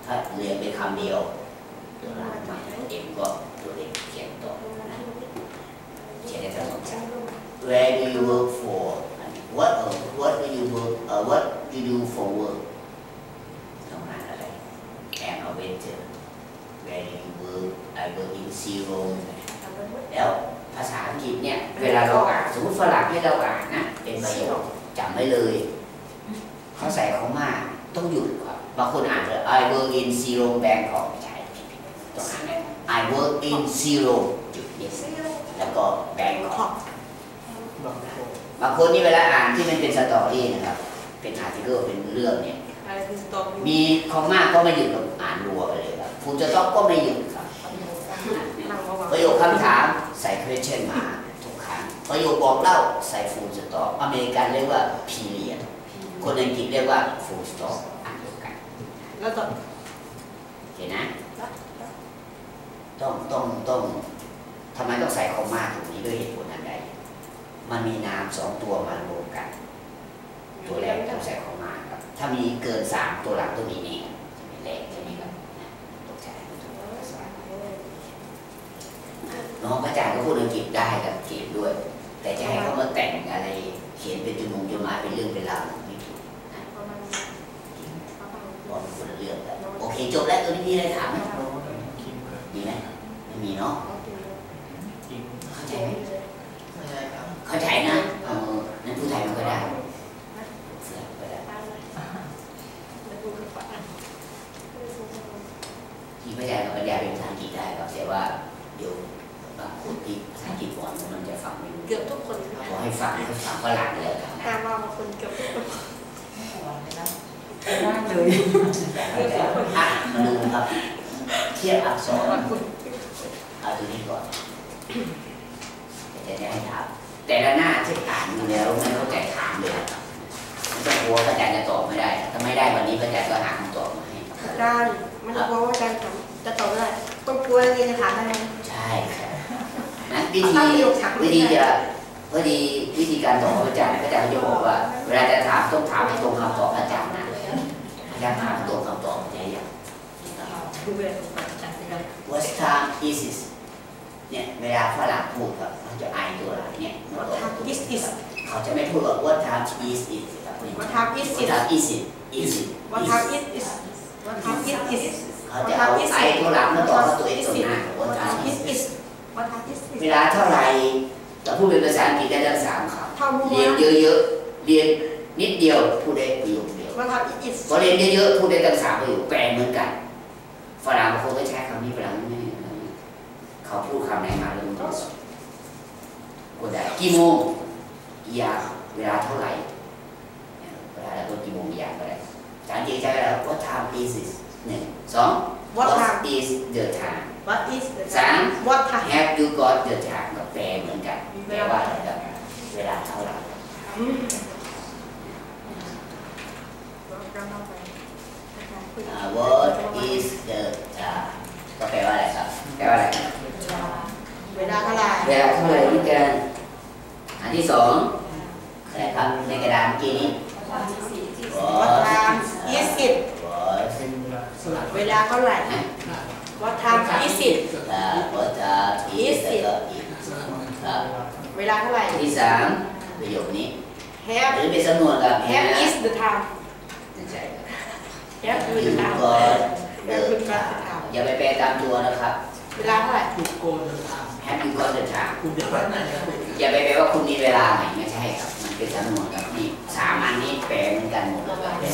ถ้าเรียนเป็นคำเดียวตัวหลังมาเอ็มก็ตัวเล็กเขียนต่อเขียนได้ทั้งหมด Where do you work for What do you work What do you do for work ทำงานอะไร I'm a waiter Where do you work I work in zero แล้วภาษาอังกฤษเนี่ยเวลาเราอ่านสมมติฝรั่งให้เราอ่านนะเป็นประโยคจำไว้เลยเขาใส่เขามาต้องหยุดก่อนบางคนอ่านเลย I work in zero Bangkok ไม่ใช่ต้องอ่านเลย I work in zero จุดนี้แล้วก็ Bangkok บางคนนี่เวลาอ่านที่มันเป็นสตอรี่นะครับเป็นอาร์ติเคิลเป็นเรื่องเนี่ยมีคอมมาก็ไม่หยุดกับอ่านรัวไปเลยครับฟูลสต็อปก็ไม่หยุดครับประโยคคำถามใส่ question มาทุกครั้งประโยคบอกเล่าใส่ full stop อเมริกันเรียกว่า period คนอังกฤษเรียกว่า full stop อันเดียวกันแล้วต่อเห็นนะต้องทำไมต้องใส่คอมมาตรงนี้ด้วยเหตุผลอันใดมันมีนาม2ตัวมารวมกันตัวแรกต้องใส่คอมมาครับถ้ามีเกิน3ตัวหลังต้องมีนี่เลขใช่ไหมครับต้องใช้น้องอาจารย์ก็พูดอังกฤษได้ครับเขียนด้วยแต่จะให้เขามาแต่งอะไรเขียนเป็นจุดหมายเป็นเรื่องเป็นราวไม่ถูกนะบอกคนละเรื่องแล้วโอเคจบแล้วตัวนี้มีอะไรถามไหมมีไหมไม่มีเนาะเข้าใจไหมเข้าใจนะนั่นผู้ไทยมันก็ได้ที่พระอาจารย์กับบรรยายเป็นภาษาอังกฤษได้ครับแต่ว่าเดี๋ยวบางคนที่ภาษาอังกฤษก่อนมันจะฟังไม่รู้เกือบทุกคนขอให้ฟังฝรั่งเลยครับห้ามว่าบางคนเกือบทุกคนได้เลยมาดูครับเทียบอักษรเอาตัวนี้ก่อนจะให้ถามแต่ละหน้าที่อ่านอยู่แล้วไม่เข้าใจถามเลยครับไม่ต้องกลัวพระอาจารย์จะตอบไม่ได้ถ้าไม่ได้วันนี้พระอาจารย์ก็หาคำตอบมาให้อาจารย์ไม่ต้องกลัวว่าอาจารย์จะตอบไม่ได้ต้องกลัวเรียนจะถามได้ไหมใช่ครับนะวิธีการตอบพระอาจารย์จะบอกว่าเวลาจะถามต้องถามให้ตรงคำตอบอาจารย์นะอาจารย์ถามตรงคำตอบใช่ไหม What time is it เนี่ยเวลาฝรั่งพูดครับเขาจะไอตัวอะไรเนี่ย What time is it เขาจะไม่พูดว่า What time is it What time is it What time is it is it What time is it What time is it เขาจะเอาไอตัวหลังมาต่อกับตัวเองตรงหน้า What time is it What time is it เวลาเท่าไหร่เราพูดเป็นภาษาอังกฤษได้ทั้ง3คำเรียนเยอะๆเรียนนิดเดียวพูดได้ประโยคเดียวพอเรียนเยอะๆพูดได้ตั้ง3ประโยคแปลเหมือนกันฝรั่งบางคนก็ใช้คำนี้ฝรั่งไม่เขาพูดคำไหนมาเรื่องตัวก็ได้กี่โมงกี่ยามเวลาเท่าไหร่เวลาแล้วก็กี่โมงกี่ยามก็ได้จานจีใช้แล้ว What time is it 1 2 What is the time 3 What time Have you got the time ก็แปลเหมือนกันแปลว่าอะไรครับเวลาเท่าไหร่What is the time ก็แปลว่าอะไรครับแปลว่าอะไรเวลาเท่าไหร่นี่กันอันที่2อะไรครับในกระดานเมื่อกี้นี้ What time is it เวลาเท่าไหร่ What time is it What time is it เวลาเท่าไหร่ที่3ประโยคนี้ Have หรือเป็นสำนวนครับ Have is the time ใช่ Have is the time อย่าไปแปลตามตัวนะครับเวลาเท่าไหร่ Have you got the time อย่าไปแปลว่าคุณมีเวลาไหมไม่ใช่ครับมันเป็นสำนวนครับนี่3อันนี้แปลเหมือนกันหมดเลย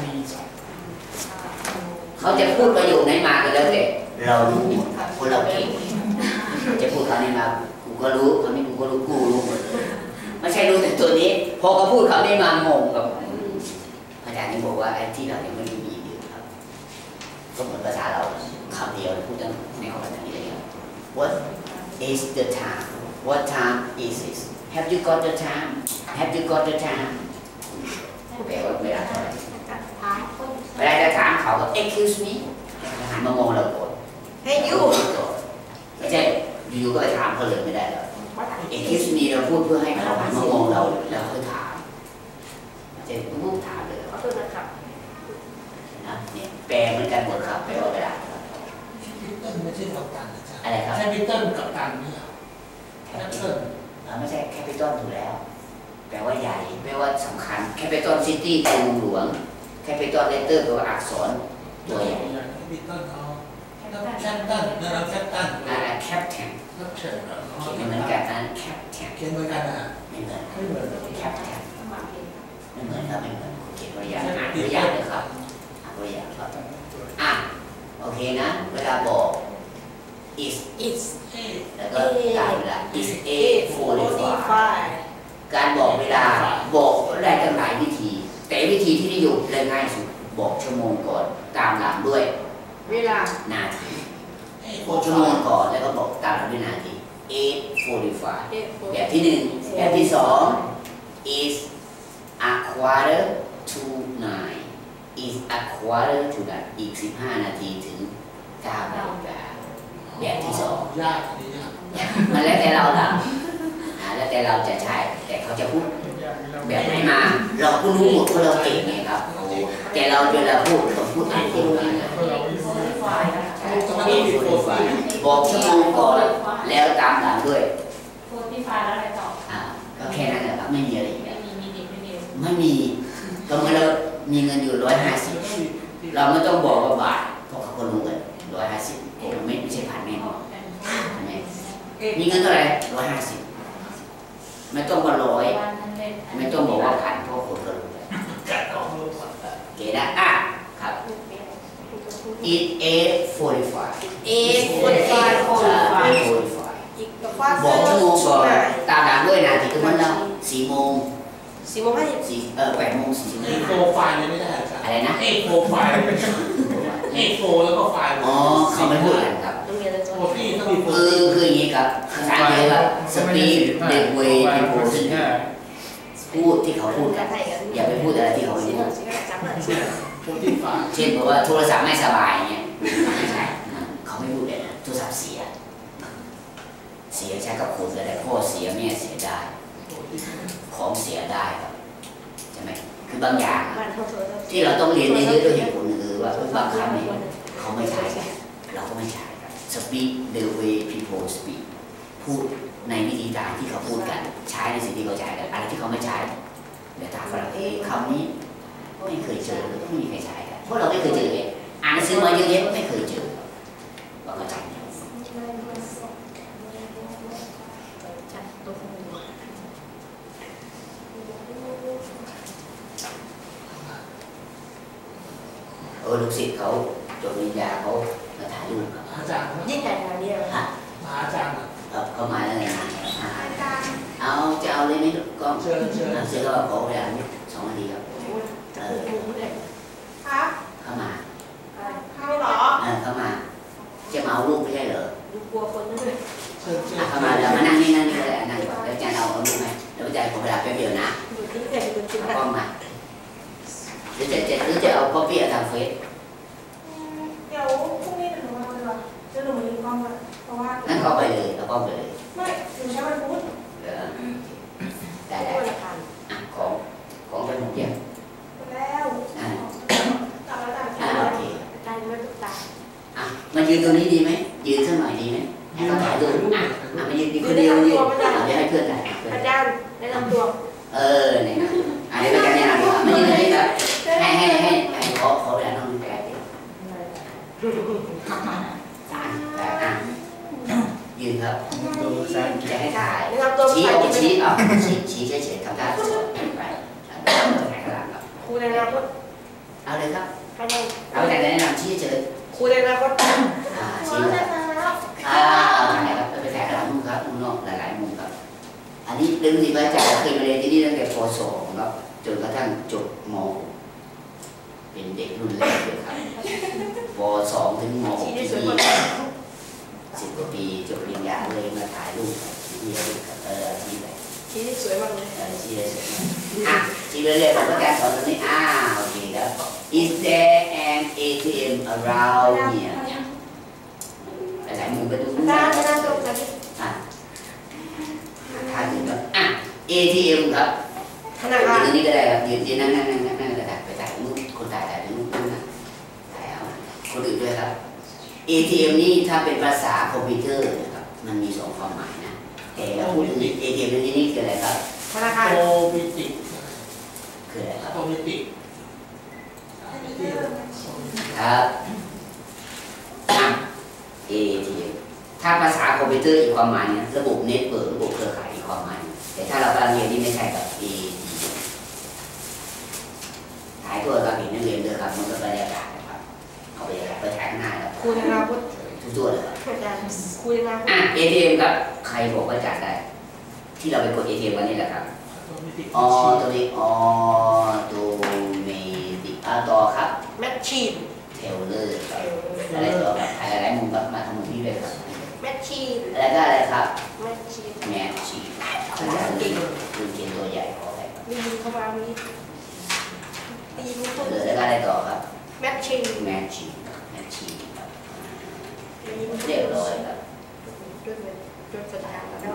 เขาจะพูดประโยคไหนมาก็แล้วแต่เรารู้คนเราเก่งจะพูดคำนี้มากูก็รู้คำนี้กูก็รู้กูรู้หมดไม่ใช่รู้แต่ตัวนี้พอเขาพูดคำนี้มางงกับอาจารย์นี่บอกว่าไอ้ที่เรายังไม่มีอยู่ครับก็เหมือนภาษาเราคำเดียวพูดตั้งในข้อนี้เลยครับ What is the time What time is it Have you got the time Have you got the time แปลว่าเวลาเท่าไหร่เวลาจะถามเขาก็ excuse me หันมามองเราก่อน Hey you ไม่ใช่อยู่ก็ไปถามเขาเลยไม่ได้หรอก excuse me เราพูดเพื่อให้เขาหันมามองเราแล้วค่อยถามไม่ใช่พูดถามเลยขอโทษนะครับนะเนี่ยแปลเหมือนกันหมดครับแปลว่าเวลาไม่ใช่กัปตันอะไรครับแคปิตอลกัปตันเนี่ยแคปิตอลไม่ใช่แคปิตอลถูกแล้วแปลว่าใหญ่แปลว่าสำคัญแคปิตอลซิตี้คือเมืองหลวงแคปิตอลเลตเตอร์แปลว่าอักษรตัวใหญ่แคปิตอลเขาแคปตันนะแคปตันแคปเทนแคปเทนเขียนเหมือนกันนะแคปเทนเขียนเหมือนกันนะไม่เหมือนแคปเทนไม่เหมือนครับไม่เหมือนเขียนตัวอย่างตัวอย่างเลยครับตัวอย่างครับโอเคนะเวลาบอก is แล้วก็การเวลา is a 45การบอกเวลาบอกได้ตั้งหลายวิธีแต่วิธีที่นิยมและง่ายสุดบอกชั่วโมงก่อนตามหลังด้วยเวลานาทีบอกชั่วโมงก่อนแล้วก็บอกตามหลังด้วยนาที 8:45แบบที่1แบบที่2 is a quarter to 9 is a quarter to 9อีก15นาทีถึง9นาฬิกาแบบที่2 ยากมันแล้วแต่เราละแล้วแต่เราจะใช้แต่เขาจะพูดแบบไหนมาเราก็รู้หมดว่าเราเก่งไงครับแต่เราเวลาพูดต้องพูดอ่านเองนะบอกชั่วโมงก่อนแล้วตามหลังด้วยพูดที่ฟ้าแล้วอะไรต่อก็แค่นั้นแหละครับไม่มีอะไรอีกไม่มีก็เมื่อเรามีเงินอยู่150เราไม่ต้องบอกว่าบาทเพราะเขาก็รู้กัน150ผมไม่ใช่พันแน่นอนมีเงินเท่าไหร่150ไม่ต้องว่า100ไม่ต้องบอกว่าพันเพราะคนก็รู้เก๋นะครับ it 8:45บอกชั่วโมงก่อนตามหลังด้วยนาทีก็มันแล้ว4 โมง8 โมงโปรไฟล์ไม่ได้อะไรนะโปรไฟล์โปรแล้วก็ไฟล์เขาไม่พูดกันครับคืออย่างนี้ครับภาษาอังกฤษครับ speak the way people speak พูดที่เขาพูดกันอย่าไปพูดอะไรที่เขาไม่พูดเช่นบอกว่าโทรศัพท์ไม่สบายเนี่ยไม่ใช่เขาไม่พูดเลยนะโทรศัพท์เสียใช้กับคนอะไรพ่อเสียแม่เสียได้ของเสียได้ครับใช่ไหมคือบางอย่างที่เราต้องเรียนเยอะๆด้วยเหตุผลคือว่าบางคำเนี่ยเขาไม่ใช้เราก็ไม่ใช้ครับ speak the way people speak พูดในวิธีการที่เขาพูดกันใช้ในสิ่งที่เขาใช้กันอะไรที่เขาไม่ใช้เดี๋ยวถามฝรั่งคำนี้ไม่เคยเจอไม่มีใครใช้กันเพราะเราไม่เคยเจอเลยอ่านหนังสือมาเยอะแยะไม่เคยเจอว่าเขาใช้ลูกศิษย์เขาจบปริญญาเขามาถ่ายรูปกับอาจารย์ยิ่งใหญ่ขนาดนี้เลยมาอาจารย์เขามาแล้วไงเอาจะเอาเลยไหมก็เชิญก็ขอเวลา2 นาทีครับเข้ามาเข้ามาจะมาเอาลูกไม่ใช่เหรอดูกลัวคนนั่นเลยเข้ามาเดี๋ยวมานั่งนี่ก็ได้นั่งก่อนแล้วอาจารย์เอาลูกไหมแล้วอาจารย์ขอเวลาแป๊บเดียวนะกล้องมาหรือจะเอาก๊อปปี้ทางเฟซเดี๋ยวพรุ่งนี้หนูมาเลยว่ะจะหนูมีกล้องเลยเพราะว่านั่นเข้าไปเลยเอากล้องไปเลยไม่หนูใช้วันพุธได้ของเป็นหมดยังแล้วต่อแล้วโอเคได้ไม่ตุ๊กตามายืนตรงนี้ดีไหมยืนสักหน่อยดีไหมให้เขาถ่ายรูปมายืนคนเดียวยืนเดี๋ยวให้เพื่อนถ่ายอาจารย์แนะนำตัวเนี่ยเดี๋ยวอาจารย์แนะนำตัวมายืนตรงนี้ครับให้ขอเวลาน้องแป๊บเดียวยืนครับจะให้ถ่ายชี้เฉยๆทำท่าสวยไปถ่ายข้างหลังครับครูในอนาคตเอาเลยครับเอาแต่แนะนำชี้เฉยครูในอนาคตชี้ครับเอาถ่ายครับไปถ่ายข้างหลังมุมครับมุมนอกหลายๆมุมครับอันนี้เรื่องที่พระอาจารย์เคยมาเรียนที่นี่ตั้งแต่ป .2 ครับจนกระทั่งจบม .6 เป็นเด็กรุ่นแรกเลยครับป .2 ถึงม .6 ที่10 กว่าปีจบปริญญาเลยมาถ่ายรูปที่ชี้ได้สวยมากเลยชี้ได้สวยชี้เรื่อยๆผมก็จะสอนตรงนี้โอเคครับ Is there an ATM around here หลายมุมไปดูด้านตรงนี้ถ่ายถึงแล้วATM ครับยืนตรงนี้ก็ได้ครับยืนนั่งก็ได้ไปถ่ายรูปคนถ่ายตรงนู้นนะ ATM นี่ถ้าเป็นภาษาคอมพิวเตอร์นะครับมันมี2ความหมายนะแต่เราพูดถึง ATM ในที่นี้คืออะไรครับธนาคารโอมิติคืออะไรครับโอมิติครับ ATM ถ้าภาษาคอมพิวเตอร์อีกความหมายนึงระบบเน็ตเวิร์กระบบเครือข่ายอีกความหมายนึงแต่ถ้าเรากำลังเรียนนี่ไม่ใช่กับ ATM ถ่ายตัวเราเห็นนักเรียนเลยครับมันก็บรรยากาศนะครับเอาบรรยากาศไปถ่ายข้างหน้าแล้วครูนาพุทธทุกตัวเลยครับอาจารย์ครูนาพุทธ ATM ครับใครบอกว่าจัดได้ ที่เราไปกด ATM วันนี้แหละครับโอมิติตัวนี้ตัวเมติต่อครับแมชชีนเทเลอร์ครับอะไรต่อครับอะไรมุมแบบมาทำมุมนี้เลยครับแมชชีนอะไรก็อะไรครับแมชชีนแมชชีภาษาอังกฤษคือเขียนตัวใหญ่ขออะไรครับมีเข้ามามีตีมือเทเลอร์แล้วก็อะไรต่อครับแมชชีนแมชชีครับเรียบร้อยครับด้วยเป็นด้วยสัญญาณแล้ว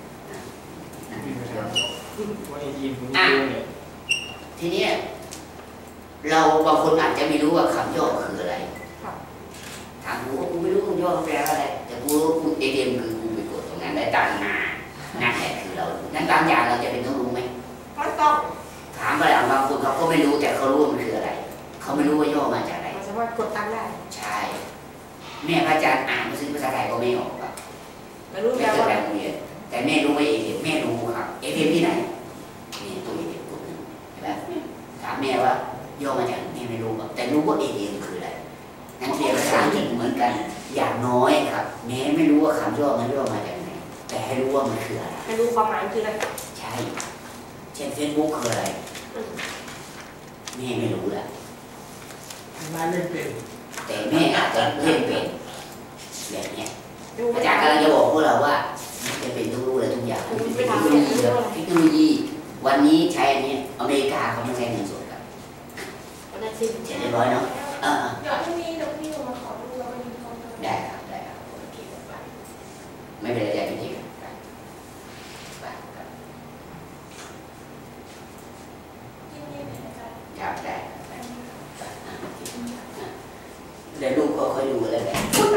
ว่าไอทีมผมอ่ะดูเนี่ยทีนี้เราบางคนอาจจะไม่รู้ว่าคำย่อคืออะไรครับถามกูว่ากูไม่รู้คำย่อแปลว่าอะไรแต่กูรู้กู ATM คือกูไปกดตรงนั้นได้ตังค์มานั่นแหละคือเรานั้นบางอย่างเราจะเป็นต้องรู้ไหมไม่ต้องถามบางคนเขาก็ไม่รู้แต่เขารู้ว่ามันคืออะไร เขาไม่รู้ว่าย่อมาจากอะไรมันสามารถกดตังค์ได้ใช่ แม่พระอาจารย์อ่านภาษาไทยก็ไม่ออกครับไม่รู้แม่แปลเคยว่าไปโรงเรียนแต่แม่รู้ว่า ATM แม่รู้ครับ ATM ที่ไหนนี่ตัว ATM ตัวนึงเห็นไหมถามแม่ว่าย่อมาจากแม่ไม่รู้ครับแต่รู้ว่า ATM คืออะไรนักเรียนภาษาอังกฤษเหมือนกัน อย่างน้อยครับแม้ไม่รู้ว่าคำย่อมันย่อมาจากไหนแต่ให้รู้ว่ามันคืออะไรไม่รู้ความหมายคืออะไรใช่ เช่น Facebook คืออะไรแม่ไม่รู้แหละมาเล่นเป็นแต่แม่อาจจะเล่นเป็นแบบเนี้ยรู้อาจารย์กำลังจะบอกพวกเราว่าจะเป็นทุกรู้เลยทุกอย่างเป็นเทคโนโลยีครับเทคโนโลยีวันนี้ใช้อันนี้อเมริกาเขาไม่ใช้เงินสดครับได้สิเสร็จเรียบร้อยเนาะอ่าเดี๋ยวพรุ่งนี้หนูมาขอดูแล้วก็ยินเขาเลยได้ครับได้ครับโอเคครับไม่เป็นไรใจจริงครับครับยินดีเลยอาจารย์ครับได้เดี๋ยวลูกก็ค่อยดูแล้วกัน